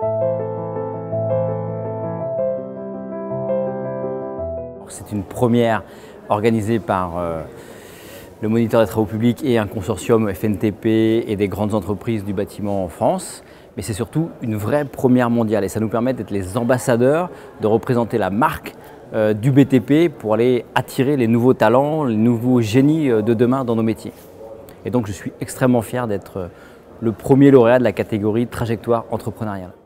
C'est une première organisée par le Moniteur des travaux publics et un consortium FNTP et des grandes entreprises du bâtiment en France. Mais c'est surtout une vraie première mondiale et ça nous permet d'être les ambassadeurs, de représenter la marque du BTP pour aller attirer les nouveaux talents, les nouveaux génies de demain dans nos métiers. Et donc je suis extrêmement fier d'être le premier lauréat de la catégorie trajectoire entrepreneuriale.